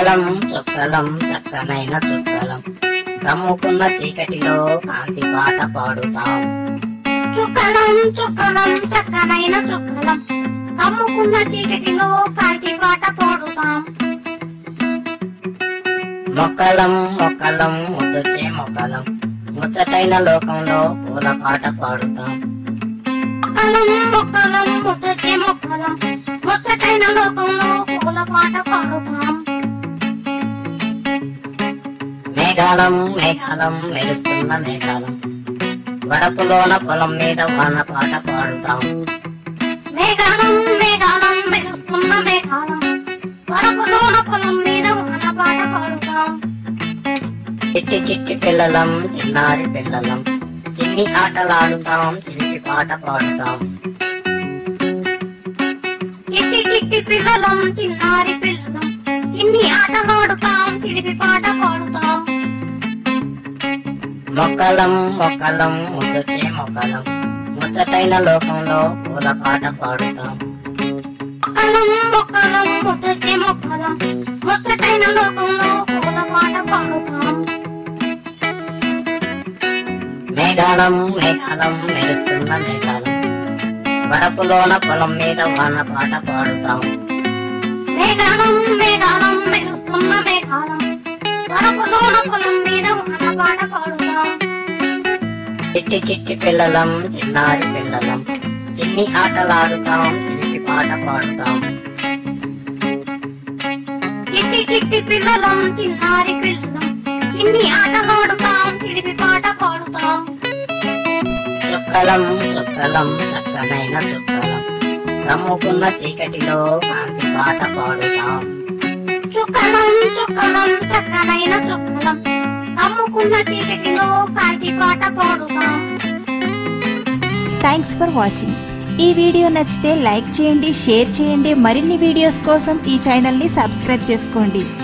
చుక్కలం చుక్కలం చక్కనైన చుక్కలం కమ్ముకున్న చీకటిలో కాంతి పాట పాడుతాం. చుక్కలం చుక్కలం చక్కనైన చుక్కలం కమ్ముకున్న చీకటిలో కాంతి పాట పాడుతాం. మొక్కలం మొక్కలం ముద్దొచ్చే మొక్కలం ముచ్చటైన లోకంలో పూల పాట పాడుతాం. మొక్కలం మొక్కలం ముద్దొచ్చే మొక్కలం ముచ్చటైన లోకంలో పూల పాట పాడుతాం. మేఘాలం మేఘాలం మెరుస్తున్న మేఘాలం వరపులోన పొలం మీద వాన పాట పాడుతాం. మేఘాలం మేఘాలం మెరుస్తున్న మేఘాలం వరపులోన పొలం మీద వాన పాట పాడుతాం. చిట్టి చిట్టి పిల్లలం చిన్నారి పిల్లలం చిన్ని ఆటలాడుతాం చిలిపి పాట పాడుతాం. చిట్టి చిట్టి పిల్లలం చిన్నారి పిల్లలం చిన్ని ఆటలాడుతాం చిలిపి పాట పాడుతాం. మొక్కలం మొక్కలం ముద్దొచ్చే మొక్కలం ముచ్చటైన లోకంలో పూల పాట పాడుతాం. మొక్కలం మొక్కలం ముద్దొచ్చే మొక్కలం ముచ్చటైన లోకంలో పూల పాట పాడుతాం. మేఘాలం మేఘాలం మెరుస్తున్న మేఘాలం వరపులోన పొలం మీద వాన పాట పాడుతాం. మేఘాలం మేఘాలం మెరుస్తున్న మేఘాలం వరపులోన పొలం మీద వాన పాట పాడుతాం. చిట్టి చిట్టి పిల్లలం చిన్నారి పిల్లలం చిన్ని ఆటలాడుతాం చిలిపి పాట పాడుతాం. చిట్టి చిట్టి పిల్లలం చిన్నారి పిల్లలం చిన్ని ఆటలాడుతాం చిలిపి పాట పాడుతాం. చుక్కలం చుక్కలం చక్కనైన చుక్కలం కమ్ముకున్న చీకటిలో కాంతి పాట పాడుతాం. చుక్కలం చుక్కలం చక్కనైన చుక్కలం కమ్ముకున్న చీకటిలో కాంతి పాట పాడుతాం. Thanks for watching. ఈ వీడియో నచ్చితే లైక్ చేయండి, షేర్ చేయండి. మరిన్ని వీడియోస్ కోసం ఈ ఛానల్ని సబ్స్క్రైబ్ చేసుకోండి.